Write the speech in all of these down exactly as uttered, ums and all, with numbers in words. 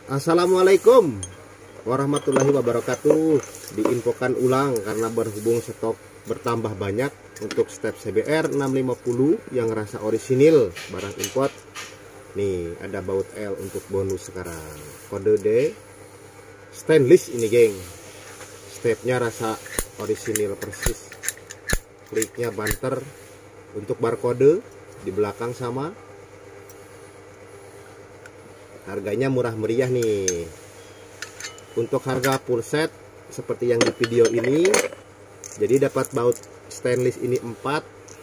Assalamualaikum warahmatullahi wabarakatuh. Diinfokan ulang karena berhubung stok bertambah banyak untuk step C B R enam lima nol yang rasa orisinil barang import. Nih ada baut L untuk bonus sekarang. Kode D stainless ini geng. Stepnya rasa orisinil persis. Kliknya banter untuk barcode di belakang sama. Harganya murah meriah nih. Untuk harga full set seperti yang di video ini, jadi dapat baut stainless ini empat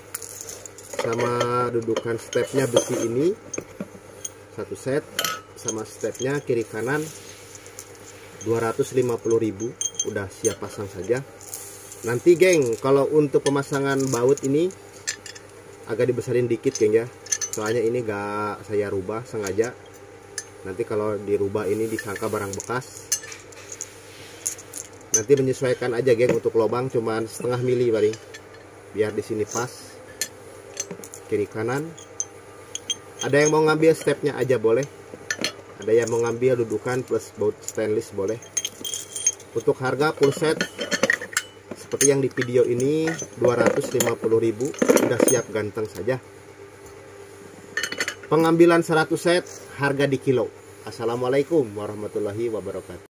sama dudukan stepnya besi ini satu set, sama stepnya kiri kanan dua ratus lima puluh ribu. Udah siap pasang saja. Nanti geng, kalau untuk pemasangan baut ini agak dibesarin dikit geng ya, soalnya ini gak saya rubah sengaja. Nanti kalau dirubah ini disangka barang bekas. Nanti menyesuaikan aja geng, untuk lubang cuman setengah mili paling. Biar di sini pas. Kiri kanan. Ada yang mau ngambil stepnya aja boleh. Ada yang mau ngambil dudukan plus baut stainless boleh. Untuk harga full set seperti yang di video ini dua ratus lima puluh ribu. Udah siap ganteng saja. Pengambilan seratus set harga di kilo. Assalamualaikum warahmatullahi wabarakatuh.